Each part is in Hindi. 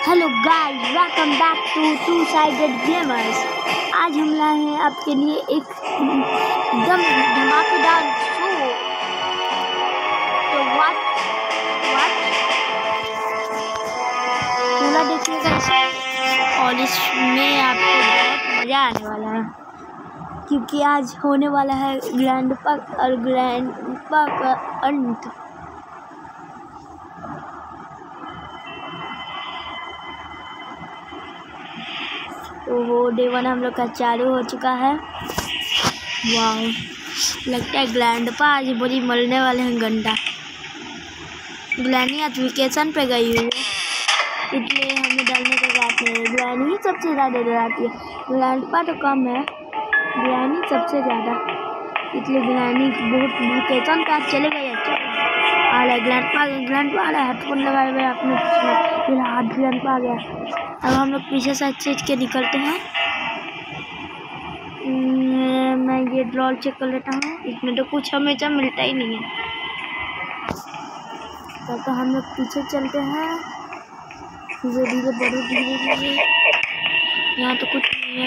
Hello guys, welcome back to two sided gamers. आज हम लाए हैं आपके लिए एक एकदम धमाकेदार शो। तो व्हाट पूरा देखिएगा और इसमें आपको बहुत मज़ा आने वाला है, क्योंकि आज होने वाला है ग्रैंडपा और ग्रैंडपा का अंत। तो डे 1 हम लोग का चालू हो चुका है। वाह, लगता है ग्रैंडपा आज बुरी मरने वाले हैं। गंदा ग्रैनी आज वेकेशन पे गई हुई है, इसलिए हमें डरने की बात नहीं है। ग्रैनी ही सबसे ज़्यादा डराती है, ग्रैंडपा तो कम है, ग्रैनी सबसे ज़्यादा। इसलिए ग्रैनी बहुत वेकेशन पे आज चले गए। अच्छा आ रहा है ग्रैंडपा आ रहा है। हेडफोन लगाए हुए अपने हाथ ग्रैंडपा आ गया। अब हम लोग पीछे से अच्छे के निकलते हैं। मैं ये ड्रॉल चेक कर लेता हूँ, इसमें तो कुछ हमेशा मिलता ही नहीं है। तो हम लोग पीछे चलते हैं, धीरे धीरे बढ़ो, धीरे धीरे। यहाँ तो कुछ नहीं है।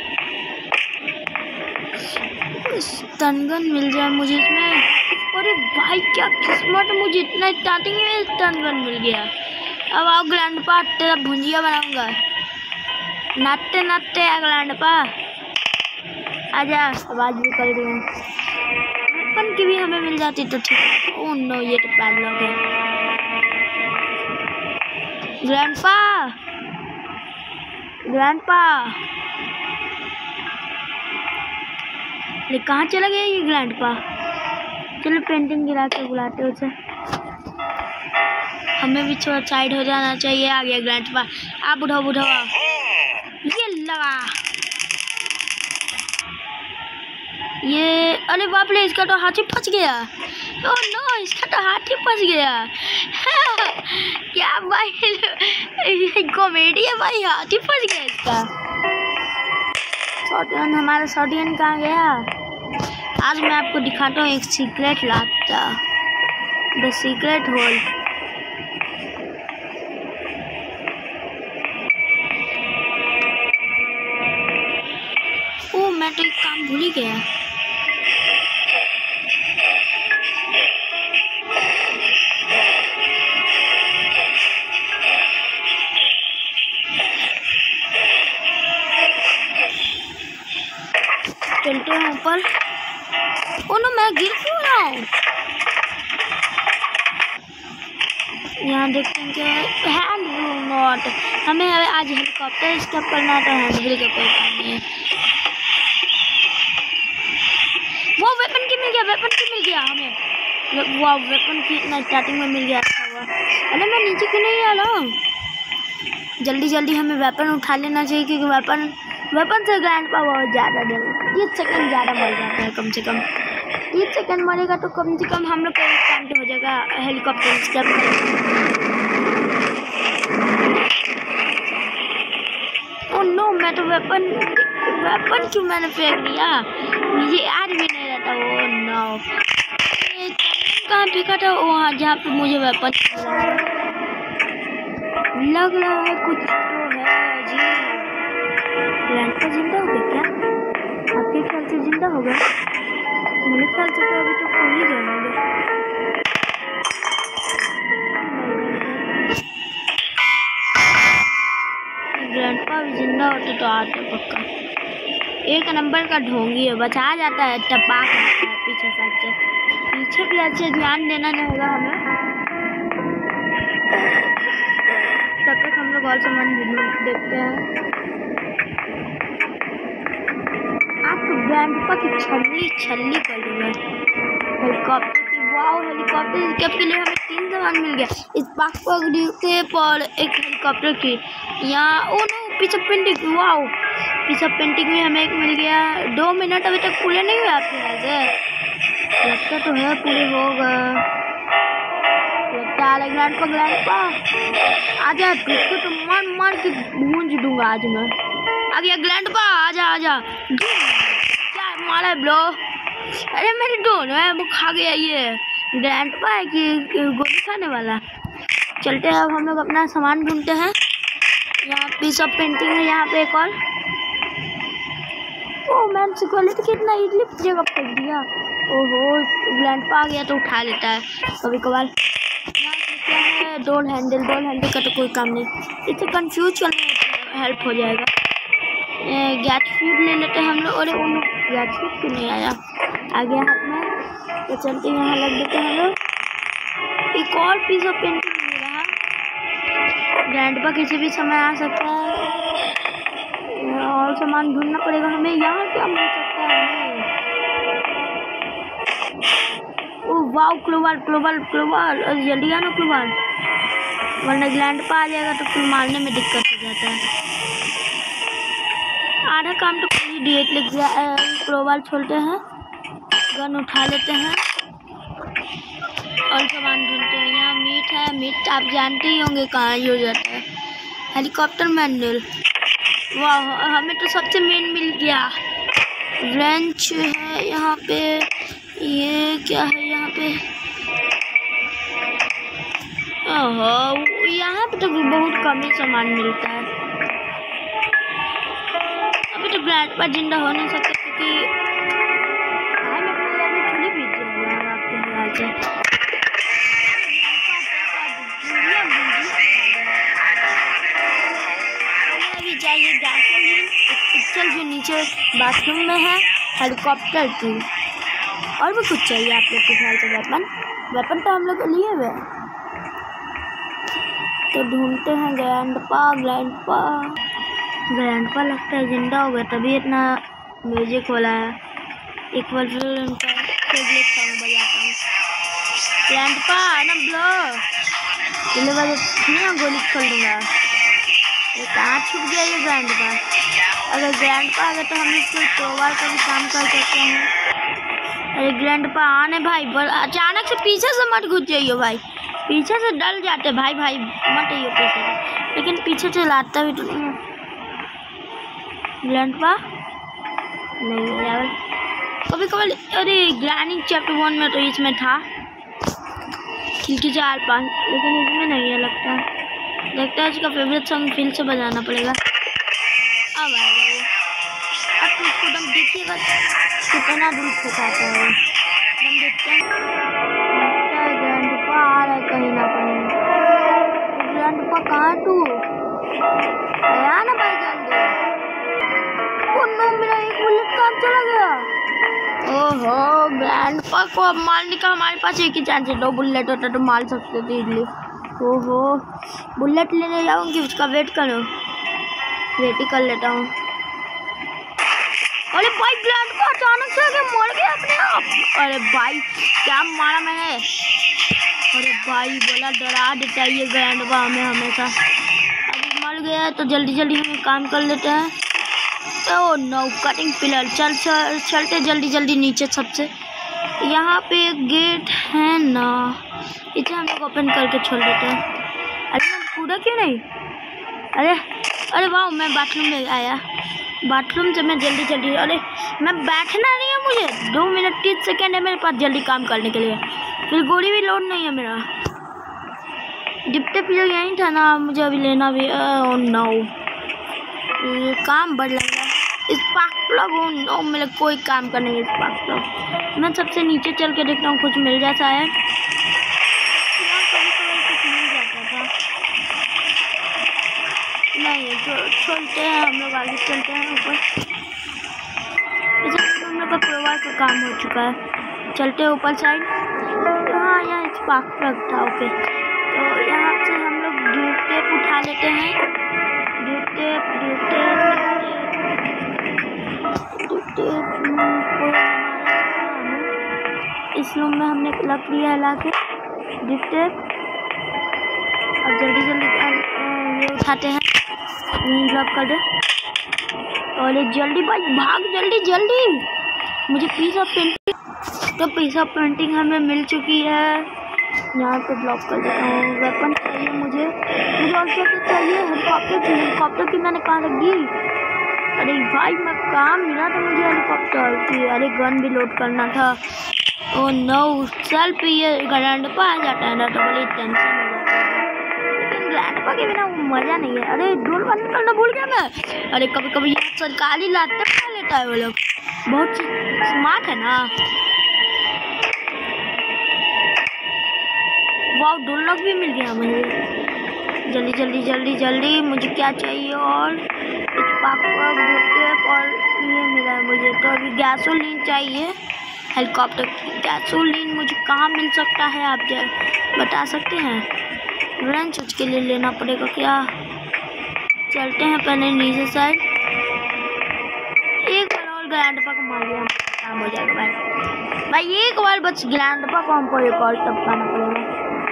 स्टनगन मिल जाए मुझे इसमें। अरे भाई क्या किस्मत, मुझे इतना स्टार्टिंग में स्टनगन मिल गया। अब आओ ग्रैंडपा, तेरा भुंजिया बनाऊंगा। नाचते नाचते ग्रैंडपा आजा। आवाज भी कर रही है। वेपन की भी हमें मिल जाती तो ठीक है। ओह नो, ये तो पैडलॉक है। ग्रैंडपा ये कहाँ चला गया ये ग्रैंडपा? चलो पेंटिंग गिरा के बुलाते उसे। हमें भी थोड़ा साइड हो जाना चाहिए। आ गया ग्रैंडपा। आप उठाओ ये लगा ये। अरे बाप रे, इसका तो हाथी फंस गया। ओह नो, इसका तो हाथी फंस गया। क्या भाई कॉमेडी है भाई, हाथी फंस गया इसका। शॉटगन, हमारा शॉटगन कहाँ गया? आज मैं आपको दिखाता हूँ एक सीक्रेट रास्ता, द सीक्रेट होल। ओह, मैं तो एक काम भूल ही गया। चलते हैं ऊपर। ओह नो, मैं गिर क्यों रहा हूँ? यहाँ देखते हैं कि हैंड नॉट, हमें आज हेलीकॉप्टर स्टॉप करना है, तो हैंड का कोई काम नहीं है। वो वेपन की मिल गया हमें। वाह, वेपन की इतना स्टार्टिंग में मिल गया। अच्छा हुआ। अरे मैं नीचे क्यों नहीं आ रहा हूँ? जल्दी हमें वेपन उठा लेना चाहिए, क्योंकि वेपन से ग्रैंडपा बहुत ज़्यादा 30 सेकंड ज़्यादा मर जाता है। कम से कम 30 सेकंड मरेगा तो कम से कम हम लोग का एक टाइम तो हो जाएगा हेलीकॉप्टर स्टेप। ओह नो, मैं तो वेपन क्यों मैंने फेंक दिया? मुझे याद भी नहीं रहता। ओह नो, कहाँ फेंका था? वहाँ जहाँ पे मुझे वेपन लग रहा है कुछ तो है जी। ग्रैंडपा जिंदा हो गया क्या? आपके ख्याल से जिंदा हो गया? मेरे ख्याल से तो अभी तो खो ही गए होंगे। ग्रैंडपा भी जिंदा होते तो आते पक्का। एक नंबर का ढोंगी है, बचा जाता है, टपा जाता है पीछे साइड से। पीछे भी अच्छे ध्यान देना नहीं होगा हमें। तब तक हम लोग और सामान देखते हैं। आप तो ग्रैंडपा की छल्ली कर रही है। हेलीकॉप्टर की, वाह, हेलीकॉप्टर स्केप के लिए हमें 3 सामान मिल गया। इस पाक के पर एक हेलीकॉप्टर की। यहाँ ओ नो, पीछे पेंटिंग, वाह, पीछे पेंटिंग में हमें एक मिल गया। 2 मिनट अभी तक पूरे नहीं हुए आपके यहाँ से? लगता तो है पूरे हो गए। लगता है ग्रैंडपा आजा, तुझको तो मार के भूंज दूंगा आज मैं। आ गया ग्रैंडपा, आजा। क्या मारा ब्रो? अरे मेरे दोनों है, वो खा गया। ये ग्रैंडपा है कि गोली खाने वाला? चलते हैं अब हम लोग अपना सामान ढूंढते हैं। यहाँ पीस ऑफ पेंटिंग है, यहाँ पे एक और। ओह मैन, सिक्योरिटी कितना इजली जगह फेंक दिया। ओहो, ग्रैंडपा आ गया तो उठा लेता है कभी कभार। क्या है, डोर हैंडल का तो कोई काम नहीं, इससे कंफ्यूज करने में हेल्प हो जाएगा। गैस फ्यूड ले लेते हैं हम लोग। अरे उन गैस फ्यूड क्यों नहीं आया, आ गया हाथ में, तो चलते यहाँ लग देते हैं हम लोग। एक और पीस ऑफ पेंटिंग मिल रहा, ग्रैंडपा किसी भी समय आ सकता है और सामान ढूंढना पड़ेगा हमें। यहाँ क्या मिल सकता है हमें? ओह वाओ, क्लोवर, जल्दी आना क्लोवर, वरना ग्रैंडपा आ जाएगा तो फिर मारने में दिक्कत हो जाता है। आधा काम तो कर ही दिए, क्लोवर छोड़ते हैं, गन उठा लेते हैं और सामान ढूंढते हैं। यहाँ मीट है, मीट आप जानते ही होंगे कहाँ यूज होता है। हेलीकॉप्टर मैनुअल, वाह हमें तो सबसे मेन मिल गया। रेंच है यहाँ पे, ये क्या है यहाँ पे? ओहो, यहाँ पे तो बहुत कम ही सामान मिलता है। अभी तो ग्रैंडपा जिंदा हो नहीं सकता क्योंकि थोड़ी बीत जाएगा आपके ख्याल से। अभी जाइए गैसोलीन, पिक्चर जो नीचे बाथरूम में है, हेलीकॉप्टर की, और भी कुछ चाहिए आप लोग के ख्याल से? वेपन तो हम लोग लिए हुए हैं, तो ढूंढते हैं ग्रैंडपा लगता है जिंदा हो गया तभी इतना म्यूजिक वाला है। एक बार फिर उनका फेवरेट सॉन्ग बजाता हूँ। ग्रैंडपा ना ब्लो, चलो बजे गोली खोल दूंगा। ये कहाँ छुप गया ये ग्रैंडपा? अगर ग्रैंडपा आ गया तो हम इसको क्लोवर का भी काम कर सकते हैं। अरे ग्रैंडपा आने भाई, अचानक से पीछे से मत घुस जाइए भाई, पीछे से डर जाते भाई मत आइए पीछे से, लेकिन पीछे से लाता भी तो नहीं है ग्रैंडपा। नहीं यार, कभी कभी अरे ग्रैनी चैप्टर 1 में तो इसमें था खिड़की से आर पार, लेकिन इसमें नहीं है लगता। देखता है इसका फेवरेट सॉन्ग फिर से बजाना पड़ेगा। अब आएगा वो, अब तो इसको दम देखिएगा कितना दूर फेंकाता है। दम देखते हैं, लगता है ग्रैंडपा आ रहा है कहीं ना कहीं। ग्रैंडपा कहाँ तू आया ना भाई, जल्दी। नो, मेरा एक बुलेट काम चला गया। ओहो, ग्रैंडपा को अब मारने का हमारे पास एक ही चांस है, 2 बुलेट होता तो मार सकते थे इजली। ओहो, बुलेट लेने जाऊंगी, उसका वेट ही कर लेता हूँ। अरे भाई ग्रैंडपा अचानक से आके मर गया अपने आप। अरे भाई क्या मारा मैंने? अरे भाई बोला डरा देता है ये ग्रैंडपा हमें हमेशा। अभी मर गया है तो जल्दी हमें काम कर लेते हैं। ओह नो, कटिंग पिलर, चलते जल्दी नीचे। सबसे यहाँ पे एक गेट है ना, इसे हम लोग ओपन करके छोड़ देते हैं। अरे मैं कूदा क्यों नहीं? अरे वाह, मैं बाथरूम में आया, बाथरूम से मैं जल्दी। अरे मैं बैठना नहीं है, मुझे 2 मिनट 30 सेकेंड है मेरे पास जल्दी काम करने के लिए। फिर गोली भी लोड नहीं है मेरा। डिप्टे पिलर यहीं था ना, मुझे अभी लेना भी। ओह नो, काम बढ़ लग रहा है। स्पार्क प्लग, ओह नो, मेरा कोई काम का नहीं है स्पार्क प्लग। मैं सबसे नीचे चल के देखता हूँ कुछ मिल जाता है। कुछ मिल जाता था नहीं, चलते हैं हम लोग आगे, चलते हैं ऊपर। हम लोग का क्लोवर का काम हो चुका है, चलते हैं ऊपर साइड। हाँ यहाँ स्पार्क प्लग था, ओके। तो यहाँ से हम लोग ड्यूब टेप उठा लेते हैं। इस रूम में हमने प्लग किया ला के ड्यूब टेप। अब जल्दी ये उठाते हैं, ड्रॉप कर दे। और जल्दी भाई भाग, जल्दी। मुझे पीस ऑफ पेंटिंग हमें मिल चुकी है। यहाँ पे ब्लॉक कर देता हूँ। वेपन चाहिए मुझे और क्या चाहिए? हेलीकॉप्टर की मैंने कहाँ रख दी? अरे भाई मैं कहाँ मिला था मुझे हेलीकॉप्टर की? अरे गन भी लोड करना था। ओह नो, सेल्फ ये ग्रैंडपा आ जाता है ना तो बड़ी टेंशन हो जाती है। लेकिन ग्रैंडपा के बिना वो मजा नहीं है। अरे डोर बंद करना भूल गया मैं। अरे कभी कभी ये सरकारी लाते खा लेता है वो लोग, बहुत स्मार्ट है ना। वाह डोर लॉक भी मिल गया मुझे। जल्दी जल्दी जल्दी जल्दी मुझे क्या चाहिए, और और ये मिला है मुझे। तो अभी गैसोलीन चाहिए, हेलीकॉप्टर की गैसोलीन मुझे कहाँ मिल सकता है, आप बता सकते हैं? रेंच उसके लिए लेना पड़ेगा क्या? चलते हैं पहले नीचे साइड। एक बार और ग्रैंडपा को मार दिया काम हो जाएगा भाई। एक बार बस ग्रैंडपा को हमको एक और टपकाना पड़ेगा।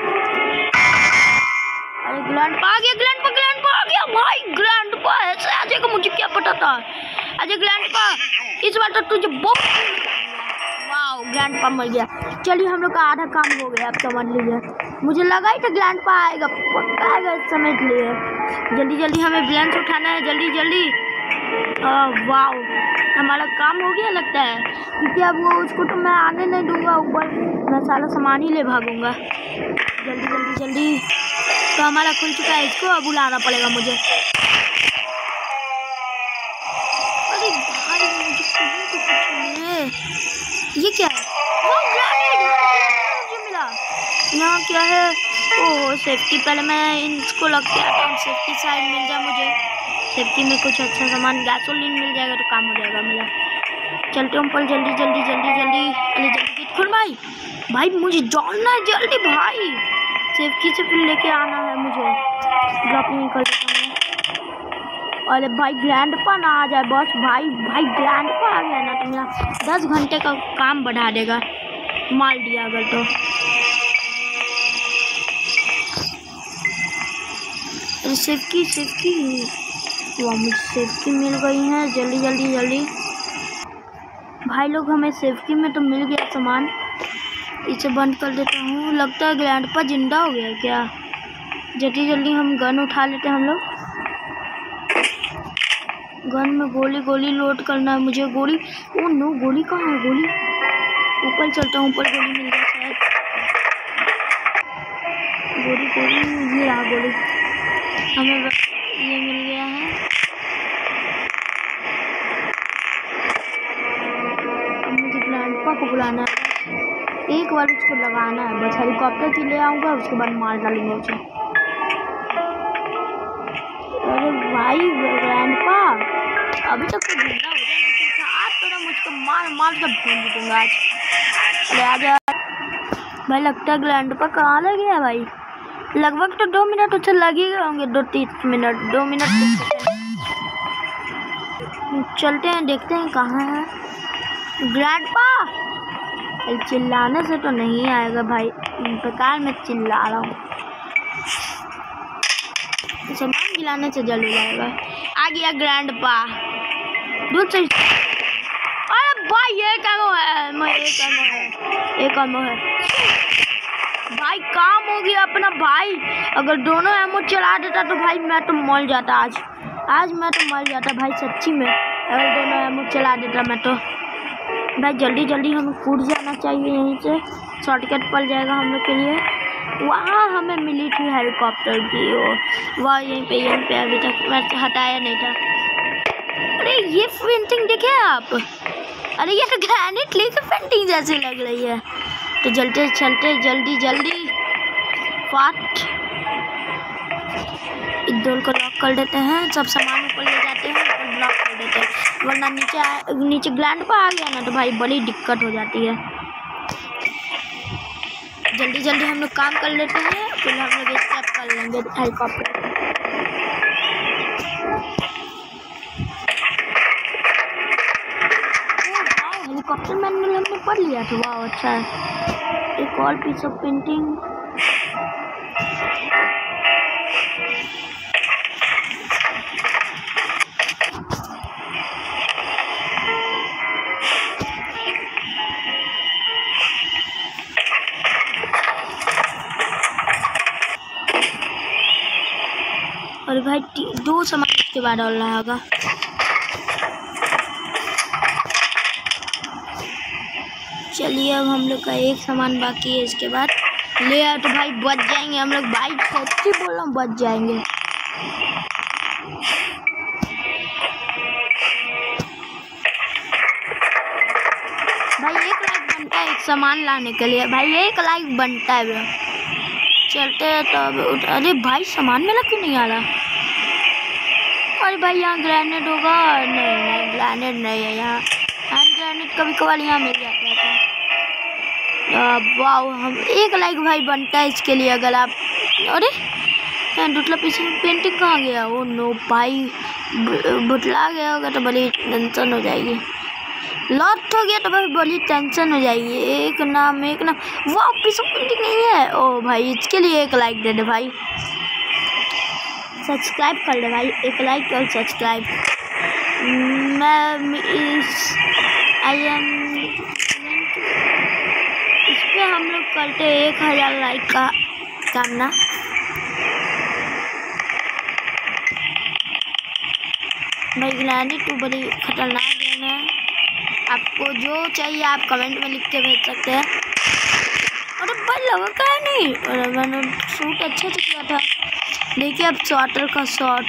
अरे ग्रैंडपा आ गया, ग्रैंडपा आ गया भाई। ग्रैंडपा ऐसे आ जाएगा, मुझे क्या पता था। अजय ग्रैंडपा इस बार तो तुझे बहुत वाओ ग्रैंडपा मर गया। चलिए हम लोग का आधा काम हो गया, अब समझ लीजिए। मुझे लगा ही था ग्रैंडपा आएगा, पक्का आएगा इस समय के लिए। जल्दी जल्दी हमें ब्लेंस उठाना है, जल्दी जल्दी। वाओ हमारा काम हो गया लगता है, क्योंकि अब वो उसको तो मैं आने नहीं दूंगा ऊपर, मैं सारा सामान ही ले भागूंगा। जल्दी जल्दी जल्दी। तो हमारा खुल चुका है, इसको अब बुलाना पड़ेगा मुझे। अरे भाई ये क्या है? मुझे मिला। यहाँ क्या है? ओह सेफ्टी, पहले मैं इसको लग के आता हूँ। सेफ्टी साइड मिल जाए मुझे, सेफ्टी में कुछ अच्छा सामान गैसोलीन मिल जाएगा तो काम हो जाएगा मेरा। चलते हैं ऊपर, जल्दी जल्दी जल्दी जल्दी। अरे जल्दी खोल भाई, भाई मुझे जानना है जल्दी भाई। सेफ्टी से फिर लेके आना है मुझे, ड्रॉप नहीं कर देता हूँ। अरे भाई ग्रैंडपा ना आ जाए बस। भाई ग्रैंडपा आ गया ना तो मेरा 10 घंटे का काम बढ़ा देगा, मार दिया अगर तो। अरे सेफ्टी वाह मुझे सेफ्टी मिल गई है। जल्दी जल्दी जल्दी भाई लोग, हमें सेफ्टी में तो मिल गया सामान। इसे बंद कर देता हूँ। लगता है ग्रैंडपा जिंदा हो गया क्या? जल्दी जल्दी हम गन उठा लेते हैं हम लोग। गन में गोली लोड करना है मुझे। गोली, ओ नो गोली कहाँ है? गोली ऊपर चलता हूँ, ऊपर गोली मिल गया शायद। गोली ये रहा गोली, हमें ये मिल गया है। अब मुझे ग्रैंडपा को बुलाना है, एक बार उसको लगाना है बस। हेलीकॉप्टर के ले आऊँगा, उसके बाद मार डालूंगा उसे। अरे भाई ग्रैंडपा अभी तक तो जिंदा हो जाना, आज तो मुझको मार कर भून दूंगा आज। अरे आजा भाई। लगता है ग्रैंडपा कहाँ लग गया भाई? लगभग तो 2 मिनट उसे लग ही गए होंगे, 2-3 मिनट, 2 मिनट। चलते हैं देखते हैं कहाँ है ग्रैंडपा। चिल्लाने से तो नहीं आएगा भाई, बेकार में चिल्ला रहा हूँ। सामान गिलाने से जल्दी आएगा। आ गया ग्रैंडपा, दूर से। अरे भाई ये काम है भाई, काम हो गया अपना भाई। अगर दोनों एमो चला देता तो भाई मैं तो मर जाता आज मैं तो मर जाता भाई सच्ची में। अगर दोनों एमो चला देता मैं तो भाई। जल्दी जल्दी हमें कूद जाना चाहिए यहीं से, शॉर्टकट पड़ जाएगा हम लोग के लिए। वहाँ हमें मिली थी हेलीकॉप्टर की, वहाँ यहीं पे अभी तक मैं हटाया नहीं था। अरे ये पेंटिंग देखे आप? अरे ये तो ग्रेनाइट की पेंटिंग जैसी लग रही है। तो चलते जल्दी जल्दी फास्ट इस डोर को लॉक कर देते हैं। सब सामान ऊपर ले जाते हैं और लॉक कर देते हैं, वरना नीचे ग्रैंडपा आ गया ना तो भाई बड़ी दिक्कत हो जाती है। जल्दी जल्दी हम लोग काम कर लेते हैं, फिर हम लोग स्टेप कर लेंगे हेलीकॉप्टर। हेलीकॉप्टर मैनुअल हमने पढ़ लिया था, वाह अच्छा है। एक और पीस ऑफ पेंटिंग। और भाई 2 सामान इसके बाद डालना होगा। चलिए अब हम लोग का एक सामान बाकी है, इसके बाद ले यार तो भाई बच जाएंगे हम लोग भाई, सच्ची बोल रहा हूँ बच जाएंगे। भाई 1 लाइक बनता है एक सामान लाने के लिए, भाई 1 लाइक बनता है ब्रो। चलते हैं तो अब। अरे भाई सामान मेरा क्यों नहीं आ रहा? अरे भाई यहाँ ग्रेनेड होगा? नहीं ग्रेनेड नहीं है यहाँ। हैंड ग्रेनेड कभी कभार यहाँ मिल जाता है। वाह हम 1 लाइक भाई बनता है इसके लिए अगर आप। अरे डुटला पीछे पेंटिंग कहाँ गया? ओ नो भाई बुटला गया होगा तो बड़ी टेंशन हो जाएगी। लॉस्ट हो गया तो भाई बड़ी टेंशन हो जाएगी। एक नाम वाह पीछे पेंटिंग नहीं है। ओ भाई इसके लिए 1 लाइक दे दे भाई, सब्सक्राइब कर ले भाई, 1 लाइक और सब्सक्राइब। मैं इस पे हम लोग करते 1000 लाइक का कामना। भाई ग्लैंडी 2 बड़ी खतरनाक गेम है। आपको जो चाहिए आप कमेंट में लिख के भेज सकते हैं। अरे भाई लगा क्या नहीं? अरे मैंने शूट अच्छे से किया था। देखिए अब शॉटर का शॉट।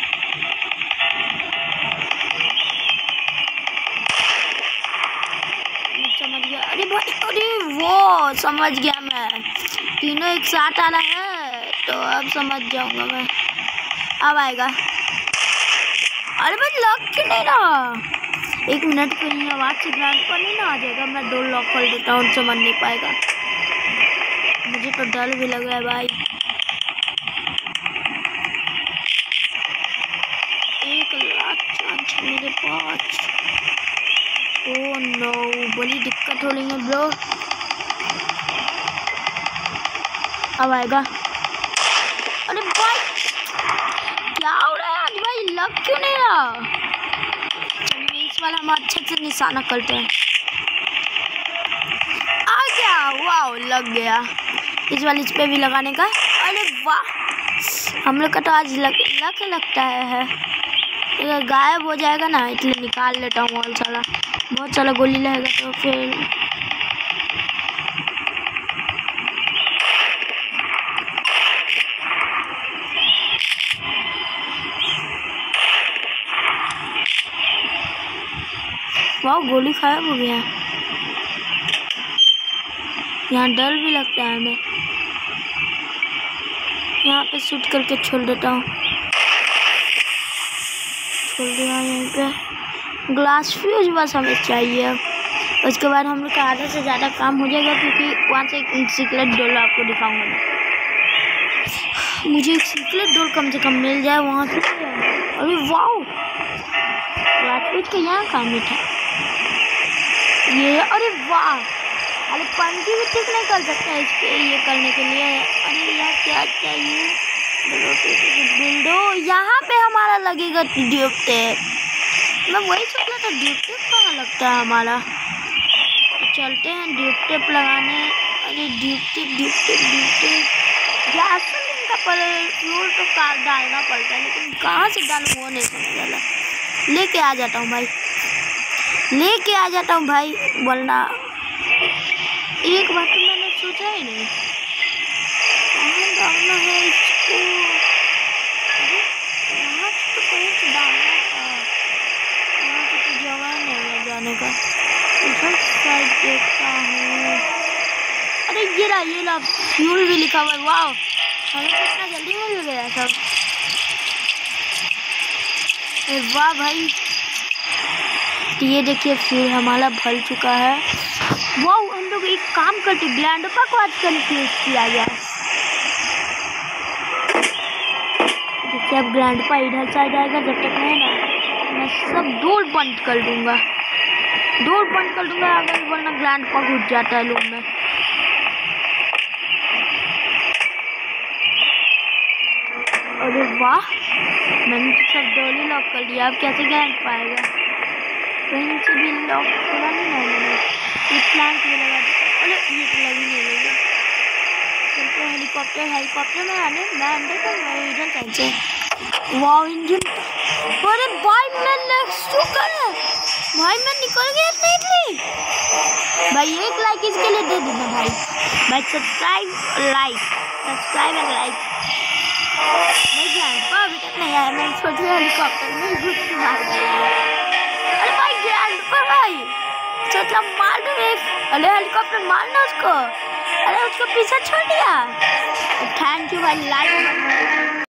समझ गया। अरे भाई अरे वो समझ गया मैं, तीनों एक साथ आ रहा है तो अब समझ जाऊंगा मैं। अब आएगा। अरे भाई लॉक क्यों नहीं रहा? 1 मिनट कहीं आवाज़ से ग्राउंड पर नहीं ना आ जाएगा? मैं डोर लॉक कर देता हूँ, समझ नहीं पाएगा। मुझे तो डर भी लग रहा है भाई। 1 लाख चांस मेरे पास। ओह नो बड़ी दिक्कत हो रही है ब्रो। अब आएगा। अरे भाई क्या हो रहा है आज भाई? लग क्यों नहीं रहा? चलिए इस वाला हम अच्छे से निशाना करते हैं। आ गया। वाह लग गया। इस वाले इस पे भी लगाने का। अरे वाह हम लोग का तो आज लगता है। अगर गायब हो जाएगा ना इसलिए निकाल लेता हूँ बहुत सारा गोली लगेगा तो फिर। वाह गोली खराब हो गया। यहाँ डर भी लगता है हमें। यहाँ पे शूट करके छोड़ देता हूँ। छोड़ दिया। यहीं पे ग्लास फ्यूज बस हमें चाहिए। उसके बाद हम लोग का आधा से ज़्यादा काम हो जाएगा, क्योंकि वहाँ से एक सीक्रेट डोर आपको दिखाऊंगा मैं। मुझे एक सीक्रेट डोर कम से कम मिल जाए वहाँ से। अरे वाह ग्लास फ्यूज का यहाँ काम ही था ये। अरे वाह अरे पंखी भी ठीक नहीं कर सकता इसके ये करने के लिए। अरे यार क्या चाहिए? विंडो यहाँ पे हमारा लगेगा ड्यूब टेप। मैं वही सोच रहा था ड्यूब टेप कहाँ लगता है हमारा। तो चलते हैं ड्यूब टेप लगाने। अरे ड्यूब टेप गैसोलीन का फ्यूल तो कार डालना पड़ता है, लेकिन कहाँ से डालूँ वो नहीं समझ आ रहा। लेके आ जाता हूँ भाई, वरना एक बात तो मैंने सोचा ही नहीं कहाँ डालना है इसको। यहाँ तो कहीं से डालना था, यहाँ तो जगह नहीं है जाने का। इधर साइड देखता हूँ। अरे ये रहा फ्यूल भी लिखा हुआ है। वाह हमें कितना जल्दी मिल गया सब। वाह भाई ये देखिए फ्यूल हमारा भर चुका है। वाह हम लोग एक काम करते ग्लैंडोपा को आज कन्फ्यूज किया गया। देखिए अब ग्लैंडोपा इधर से आ जाएगा। जब तक मैं सब डोर बंद कर दूंगा अगर वरना ग्लैंडोपा घुस जाता है रूम में। अरे वाह मैंने तो सब डोर ही लॉक कर दिया। अब कैसे ग्लैंडोपा आएगा? कहीं से भी लॉक थोड़ा नहीं ना मैंने ये प्लांट भी लगा दिया। अरे ये तो लगी नहीं लगी। चलते हेलीकॉप्टर में आने मैं अंदर का मैं इधर कैसे। वाह इंजन। अरे भाई मैं नेक्स्ट है। भाई मैं निकल गया स्ट्रेटली। भाई 1 लाइक इसके लिए दे देना भाई। भाई सब्सक्राइब एंड लाइक। नहीं ग्रैंडपा अभी तक नहीं आया। मैंने सोचा हेलीकॉप्टर में ही घुस के मार दिया। अरे भाई ग्रैंडपा भाई सोचा मार दूंगे। अरे हेलीकॉप्टर मारना उसको। अरे उसको पीछे छोड़ दिया। थैंक यू भाई लाइक